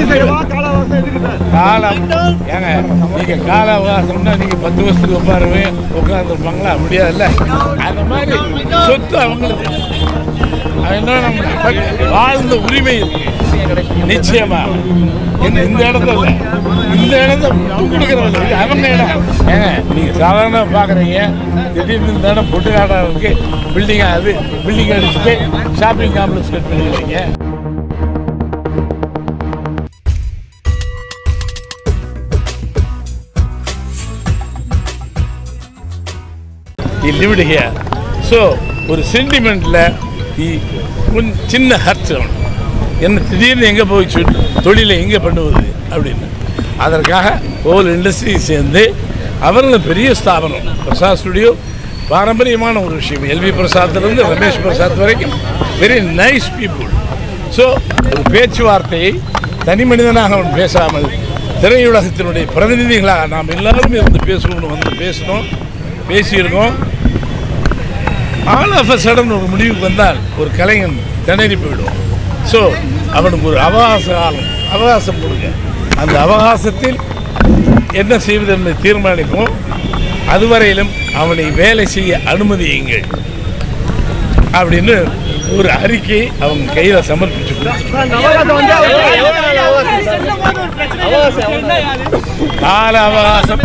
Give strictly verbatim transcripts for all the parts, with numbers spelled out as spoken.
காலம் ஏங்க நீங்க கால அவகாசம்னா நீங்க பத்து வருஷத்துக்கு உட்காருவே உட்காந்துருப்பாங்களா முடியாதுல்ல. அந்த மாதிரி சொத்து அவங்களுக்கு வாழ்ந்த உரிமை இருக்கு நிச்சயமா. இந்த இடத்துல இந்த இடத்த கொடுக்கறதில்ல, அவங்க இடம். ஏங்க நீங்க சாதாரண பாக்குறீங்க, திடீர்னு இந்த இடம் பொட்டு காட்டுறதுக்கு பில்டிங் அது பில்டிங் அடிச்சுட்டு ஷாப்பிங் காம்ப்ளெக்ஸ் கட் பண்ணிடுறீங்க. lived here. So ஒரு சென்டிமெண்ட்ல சின்ன ஹர்ட் என்ன திடீர்னு எங்கே போய் தொழிலை எங்கே பண்ணுவது அப்படின்னு. அதற்காக ஹோல் இண்டஸ்ட்ரி சேர்ந்து அவர்களும் பெரிய ஸ்தாபனம் பிரசாத் ஸ்டுடியோ பாரம்பரியமான ஒரு விஷயம். எல்வி பிரசாத்திலிருந்து ரமேஷ் பிரசாத் வரைக்கும் வெரி நைஸ் பீப்புள். ஸோ ஒரு பேச்சுவார்த்தையை தனி மனிதனாக அவன் பேசாமல் திரையுலகத்தினுடைய பிரதிநிதிகளாக நாம் எல்லாரும் இருந்து பேசணும்னு வந்து பேசணும் பேசியிருக்கோம். ஆல் ஆஃப் அ சடன் ஒரு முடிவுக்கு வந்தால் ஒரு கலைஞன் திணறி போயிடுவோம். ஸோ அவனுக்கு ஒரு அவகாச காலம் அவகாசம் கொடுங்க. அந்த அவகாசத்தில் என்ன செய்வது என்பதை தீர்மானிப்போம். அதுவரையிலும் அவனை வேலை செய்ய அனுமதியுங்கள் அப்படின்னு ஒரு அறிக்கையை அவங்க கையில் சமர்ப்பிச்சு கால அவகாசம்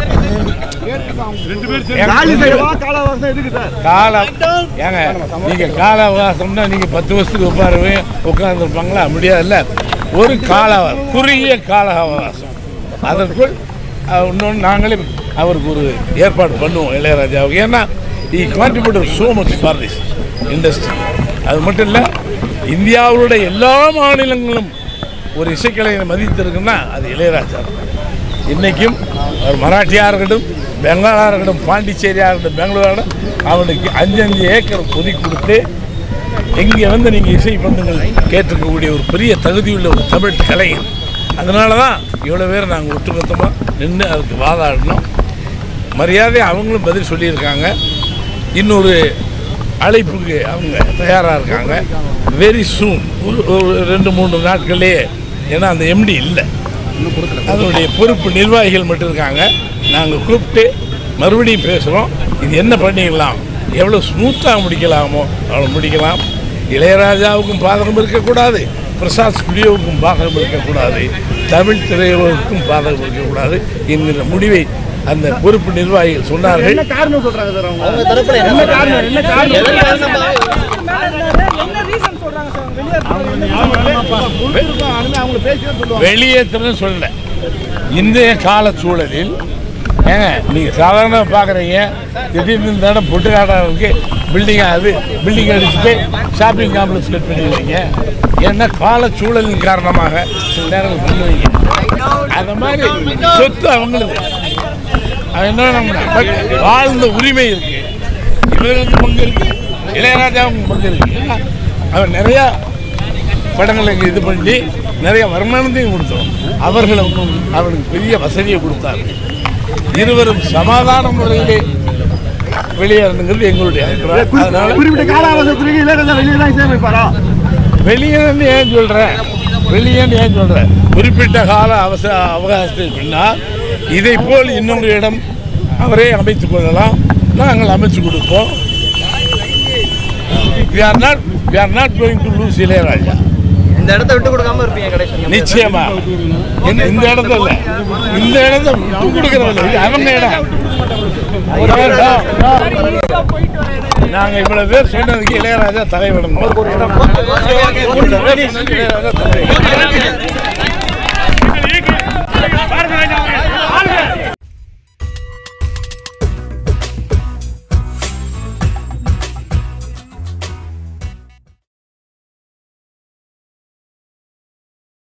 காலம் ஏங்க நீங்க கால அவகாசம்னா நீங்க பத்து வருஷத்துக்கு உட்காருவே உட்காந்துருப்பாங்களா முடியாதுல்ல. ஒரு கால குறுகிய கால அவகாசம் அதற்குள் இன்னொன்று நாங்களே அவருக்கு ஒரு ஏற்பாடு பண்ணுவோம் இளையராஜாவுக்கு. ஏன்னா he contributed so much for this industry. அது மட்டும் இல்லை, இந்தியாவுடைய எல்லா மாநிலங்களும் ஒரு இசைக்கலைஞரை மதித்திருக்குன்னா அது இளையராஜா. இன்றைக்கும் அவர் மராட்டியாக இருக்கட்டும், பெங்காலாக இருக்கட்டும், பாண்டிச்சேரியாக இருக்கட்டும், பெங்களூராக இருக்கட்டும், அவனுக்கு அஞ்சு அஞ்சு ஏக்கர் ஒதுக்கி கொடுத்து இங்கே வந்து நீங்கள் இசை பண்ணுங்கள் கேட்டிருக்கக்கூடிய ஒரு பெரிய தகுதியுள்ள ஒரு தமிழ் கலைஞர். அதனால தான் இவ்வளோ பேர் நாங்கள் ஒட்டுமொத்தமாக நின்று அதுக்கு வாதாடினோம். மரியாதை அவங்களும் பதில் சொல்லியிருக்காங்க. இன்னொரு அழைப்புக்கு அவங்க தயாராக இருக்காங்க. வெரி சூன் ஒரு ஒரு ரெண்டு மூன்று நாட்கள்லேயே. ஏன்னா அந்த எம்டி இல்லை, அதனுடைய பொறுப்பு நிர்வாகிகள் மட்டும் இருக்காங்க. நாங்கள் கூப்பிட்டு மறுபடியும் பேசுகிறோம். இது என்ன பண்ணிடலாம், எவ்வளோ ஸ்மூத்தாக முடிக்கலாமோ அவ்வளோ முடிக்கலாம். இளையராஜாவுக்கும் பாதகம் இருக்கக்கூடாது, பிரசாத் ஸ்டுடியோவுக்கும் பாதகம் இருக்கக்கூடாது, தமிழ் திரையுலகுக்கும் பாதகம் இருக்கக்கூடாது என்கிற முடிவை அந்த பொறுப்பு நிர்வாகிகள் சொன்னார்கள். வெளியேற்றன்னு சொல்லல. இன்றைய கால சூழலில் ஏங்க நீங்கள் சாதாரண பார்க்குறீங்க, திடீர்னு இந்த இடம் பொட்டு காட்டுறதுக்கு பில்டிங் அது பில்டிங் அடிச்சுட்டு ஷாப்பிங் காம்ப்ளெக்ஸ் கட் பண்ணிடுவீங்க. ஏன்னா கால சூழலின் காரணமாக சில நேரங்கள் பண்ணுவீங்க. அந்த மாதிரி சொத்து அவங்களுக்கு என்ன வாழ்ந்த உரிமை இருக்கு, இவர்களுக்கு பங்கு இருக்கு, இளையராஜாவுக்கும் பங்கு இருக்கு. அவன் நிறையா படங்களை இது பண்ணி நிறைய வருமானத்தையும் கொடுத்தோம். அவர்களுக்கும் அவனுக்கு பெரிய வசதியை கொடுத்தார்கள். இருவரும் சமாதான முறையிலே வெளியேறணுங்கிறது எங்களுடைய அபிப்பிராயம். அதனால வெளியேன்னு ஏன் சொல்றேன் வெளியேன்னு ஏன் சொல்றேன் குறிப்பிட்ட கால அவசர அவகாசத்துக்கு பின்னால் இதை போல் இன்னொரு இடம் அவரே அமைத்துக் கொள்ளலாம், நாங்கள் அமைச்சு கொடுப்போம். we are not we are not going to lose Ilaiyaraaja. இந்த இடத்தை விட்டு கொடுக்காம இருப்பீங்க கடைசி நிச்சயமா. இந்த இடத்துல இந்த இடத்த விட்டு கொடுக்கறதில்ல, அவங்க இடம். நாங்க இவ்வளவு பேர் சொன்னதுக்கு இளையராஜா தலைவணும்.